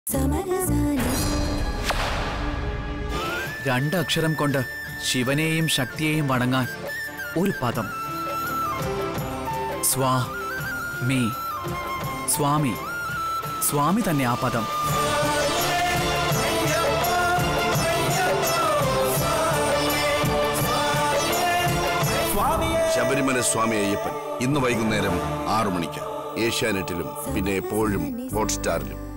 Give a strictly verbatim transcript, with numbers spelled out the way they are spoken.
രണ്ടക്ഷരം കൊണ്ട് ശിവനെയും ശക്തിയെയും വണങ്ങാൻ ഒരു പദം. സ്വാ മീ സ്വാമി. സ്വാമി തന്നെ ആ പദം. ശബരിമല സ്വാമി അയ്യപ്പൻ ഇന്ന് വൈകുന്നേരം ആറു മണിക്ക് ഏഷ്യാനെറ്റിലും പിന്നെ എപ്പോഴും ഹോട്ട്സ്റ്റാറിലും.